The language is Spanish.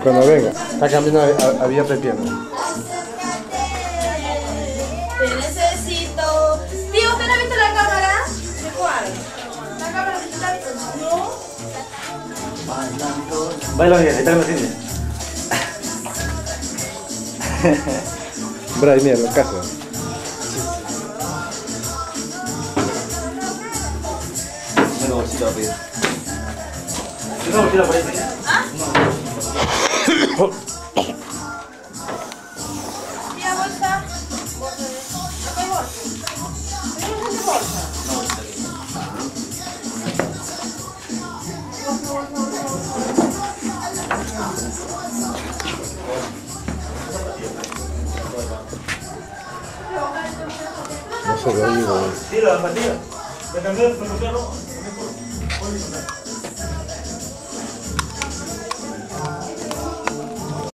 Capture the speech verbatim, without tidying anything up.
Cuando venga. Está cambiando a, a, a Villa Pepiano. Te necesito. Tío, ¿usted no ha visto la cámara? ¿De cuál? La cámara digital. No. Baila bien, está en la cine. Bray, mira, la casa. Una bolsita rápida. Una bolsita por ahí. ¿Ah? Tía, bolsa. Bolsa de... ¿No hay bolsa? ¿Tenemos una bolsa? Una bolsita aquí. Bolsa, bolsa, bolsa, bolsa. No se ve ahí, güey. Tira la partida. Me cambié, me cambiaron.